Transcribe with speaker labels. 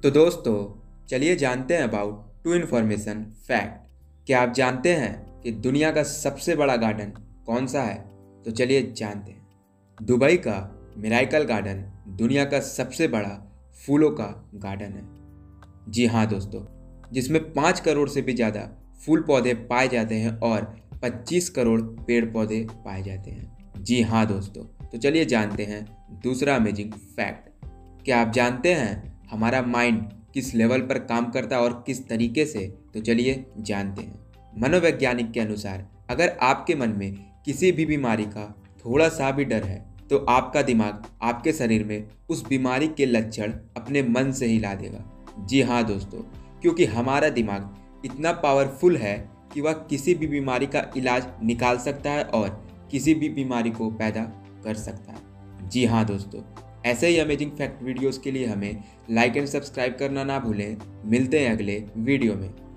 Speaker 1: तो दोस्तों, चलिए जानते हैं अबाउट टू इन्फॉर्मेशन फैक्ट। क्या आप जानते हैं कि दुनिया का सबसे बड़ा गार्डन कौन सा है? तो चलिए जानते हैं। दुबई का मिराकल गार्डन दुनिया का सबसे बड़ा फूलों का गार्डन है। जी हाँ दोस्तों, जिसमें 5 करोड़ से भी ज़्यादा फूल पौधे पाए जाते हैं और 25 करोड़ पेड़ पौधे पाए जाते हैं। जी हाँ दोस्तों, तो चलिए जानते हैं दूसरा अमेजिंग फैक्ट। क्या आप जानते हैं हमारा माइंड किस लेवल पर काम करता है और किस तरीके से? तो चलिए जानते हैं। मनोवैज्ञानिक के अनुसार अगर आपके मन में किसी भी बीमारी का थोड़ा सा भी डर है तो आपका दिमाग आपके शरीर में उस बीमारी के लक्षण अपने मन से ही ला देगा। जी हाँ दोस्तों, क्योंकि हमारा दिमाग इतना पावरफुल है कि वह किसी भी बीमारी का इलाज निकाल सकता है और किसी भी बीमारी को पैदा कर सकता है। जी हाँ दोस्तों, ऐसे ही अमेजिंग फैक्ट वीडियोस के लिए हमें लाइक एंड सब्सक्राइब करना ना भूलें। मिलते हैं अगले वीडियो में।